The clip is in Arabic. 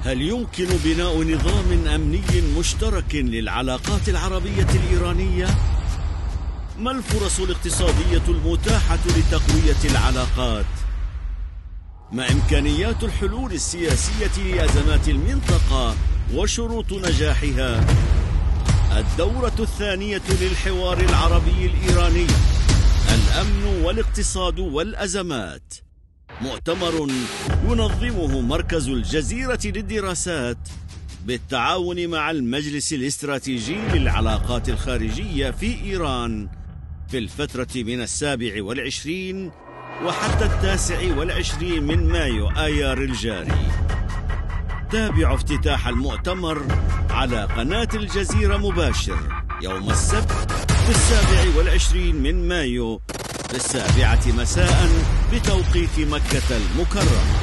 هل يمكن بناء نظام أمني مشترك للعلاقات العربية الإيرانية؟ ما الفرص الاقتصادية المتاحة لتقوية العلاقات؟ ما إمكانيات الحلول السياسية لأزمات المنطقة وشروط نجاحها؟ الدورة الثانية للحوار العربي الإيراني، الأمن والاقتصاد والأزمات، مؤتمر ينظمه مركز الجزيرة للدراسات بالتعاون مع المجلس الاستراتيجي للعلاقات الخارجية في إيران في الفترة من 27 وحتى 29 من مايو آيار الجاري. تابع افتتاح المؤتمر على قناة الجزيرة مباشر يوم السبت 27 من مايو 7 مساء بتوقيت مكة المكرمة.